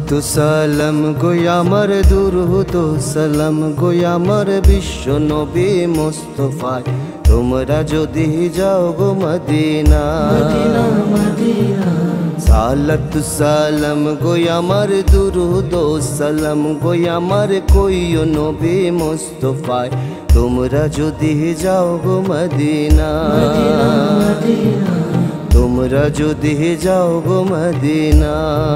সালাতু সালাম গো আমার দুরূদ সালাম গো আমার বিশ্ব নবী মুস্তাফায় তোমরা যদি যাও গো মদিনা সালাতু সালাম গো আমার দুরূদ সালাম গো আমার কইও নবী মুস্তাফায় তোমরা যদি যাও গো মদিনা তোমরা যদি যাও গো মদিনা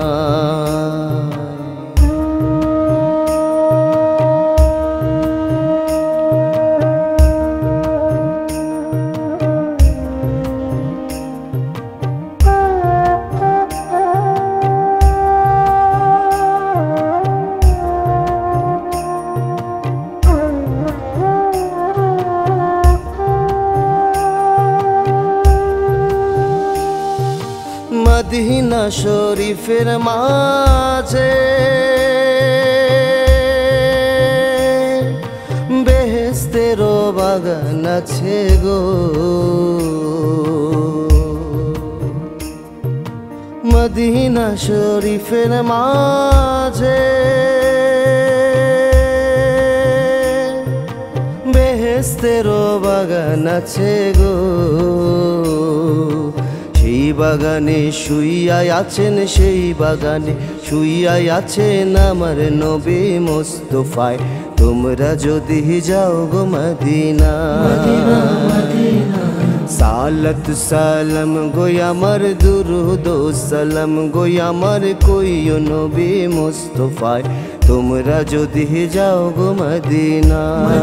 মদিনা শরীফের মাঝে বেহেশতের বাগান আছে গো মদিনা শরীফের মাঝে বেহেশতের বাগান আছে গো সেই বাগানে শুইয়া আছেন সেই বাগানে শুইয়া আছেন আমার নবী মুস্তাফায় তোমরা যদি যাও গো মদিনা সালাতু সালাম গো আমার দুরূদ সালাম গো আমার কইও নবী মুস্তাফায় তোমরা যদি যাও গো মদিনা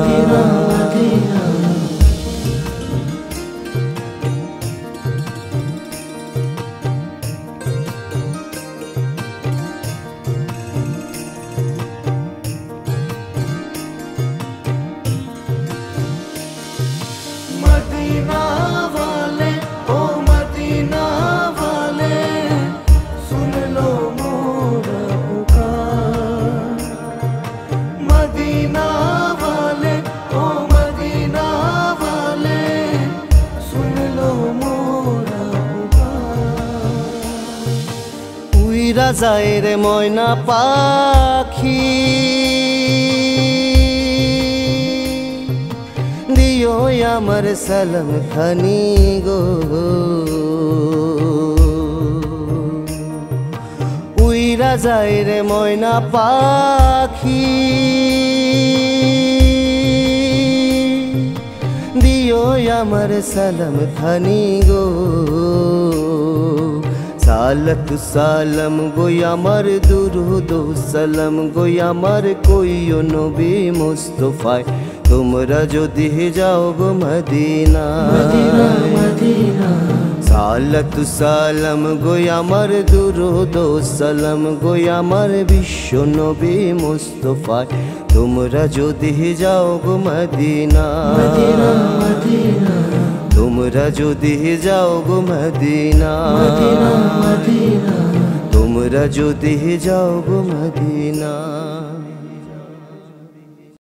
मदीना वाले ओ मदीना वाले सुन लो मोरा पुकार मदीना वाले ओ मदीना वाले सुन लो मोरा पुकार উইরা যায় রে ময়না পাখি দিও আমার সালাম খানি গো উইরা যায় রে ময়না পাখি দিও আমার সালাম খানি গো সালাতু সালাম গো আমার দুরূদ সালাম গো আমার কইও নবী মুস্তাফায় তোমরা যদি যাও গো মদিনা সালাতু সালাম গো আমার দুরূদ সালাম গো আমার বিশ্ব নবী মুস্তাফায় তোমরা যদি যাও গো মদিনা তোমরা যদি যাও গো মদিনা তোমরা যদি যাও গো মদিনা।